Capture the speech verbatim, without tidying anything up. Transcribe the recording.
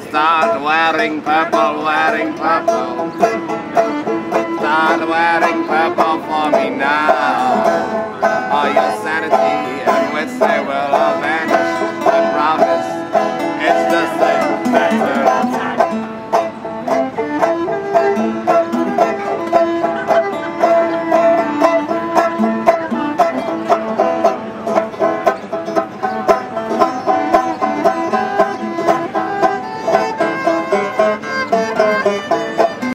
Start wearing purple, wearing purple. Start wearing purple for me now. Oh, your sanity and with